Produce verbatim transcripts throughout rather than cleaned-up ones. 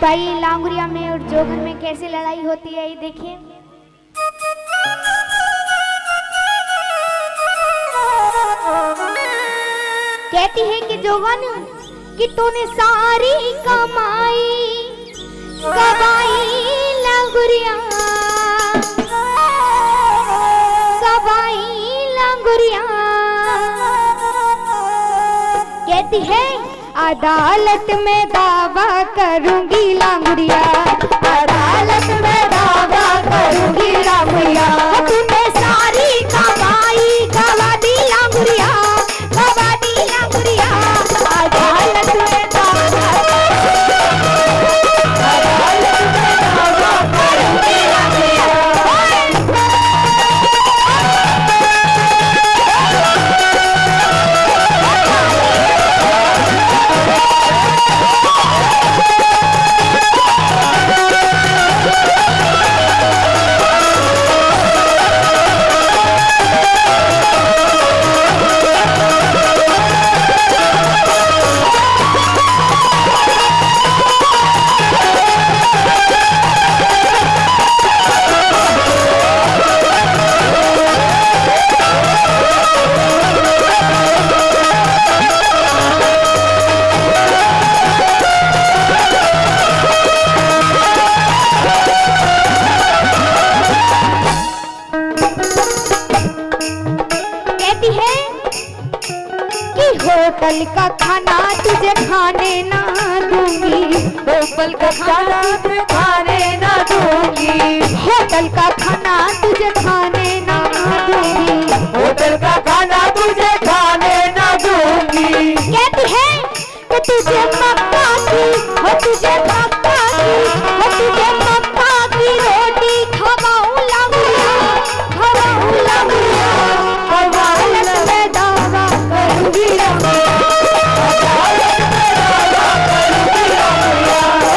भाई लांगुरिया में और जोगन में कैसे लड़ाई होती है ये देखिए। कहती है कि जोगन कि तूने सारी कमाई गवाई लांगुरिया सवाई लांगुरिया। कहती है अदालत में दावा करूंगी लांगुरिया अदालत में दावा करूंगी लांगुरिया। तूने सारी कमाई गवा दी लांगुरिया गवा दी लांगुरिया। अदालत में दावा अदालत में दावा करूंगी लांगुरिया। होटल का खाना तुझे खाने ना दूंगी होटल का खाना तुझे खाने ना दूंगी होटल का खाना तुझे खाने ना दूंगी होटल का खाना तुझे खाने ना दूंगी। कहती है कि तुझे मक्का की हो तुझे मक्का की हो तुझे मक्का की रोटी खवाऊं लांगुरिया खवाऊं लांगुरिया। अदालत में दावा करूंगी लांगुरिया अदालत में दावा करूंगी लांगुरिया।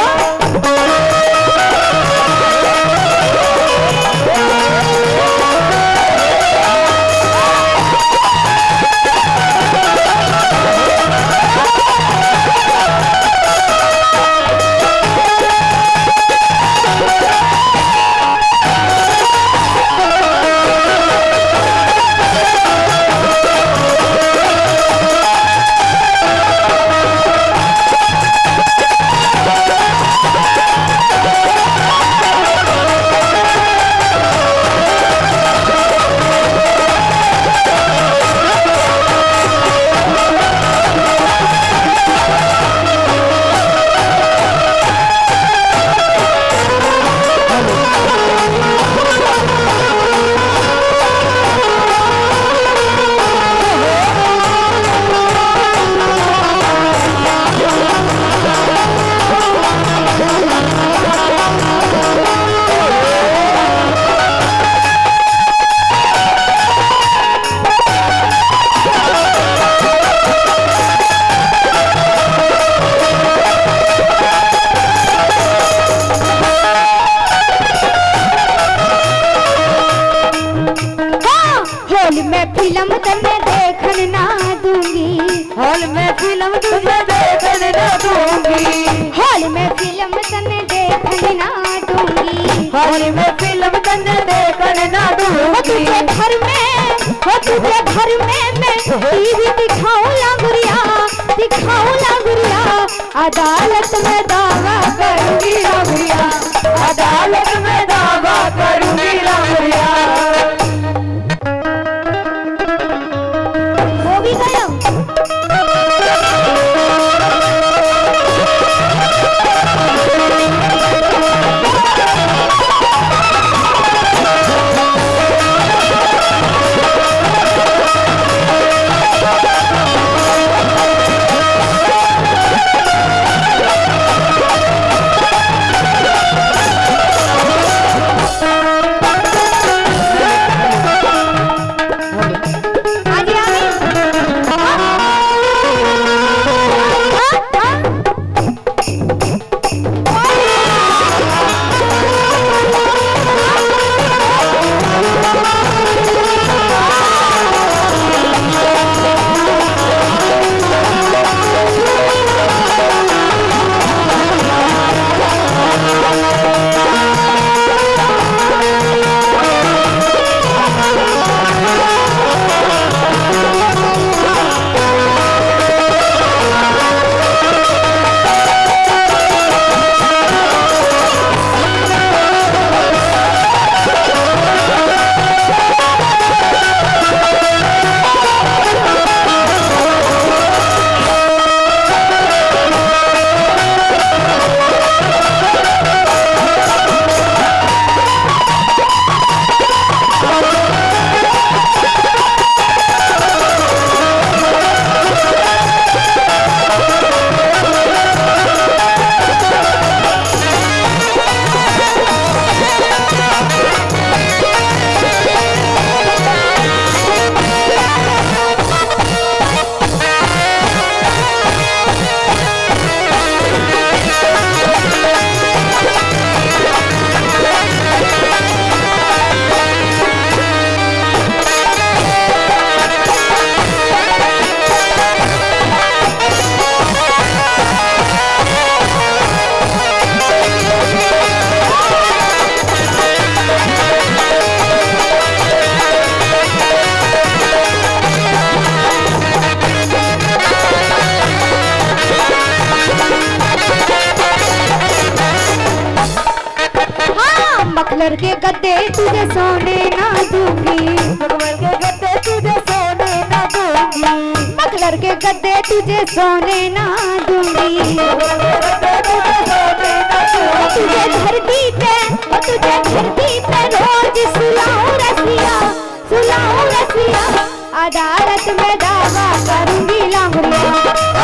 फिल्म तने देखन ना दूंगी हॉल में फिल्म तुझे देखन ना दूंगी हॉल में फिल्म तने देखन ना दूंगी हॉल में फिल्म तने देखन ना दूंगी। तुझे घर में हो तुझे घर में मैं टीवी दिखाऊं लांगुरिया दिखाऊं लांगुरिया। अदालत में दावा करूंगी लांगुरिया अदालत में दावा करूंगी लांगुरिया। मखमल के गद्दे तुझे सोने ना दूंगी, मखमल के गद्दे तुझे सोने ना दूंगी, मखमल के गद्दे तुझे सोने ना दूंगी, तुझे धरती पे तुझे धरती पे रोज सुलाऊं रसिया, सुलाऊं रसिया, अदालत में दावा करूंगी लंगड़िया।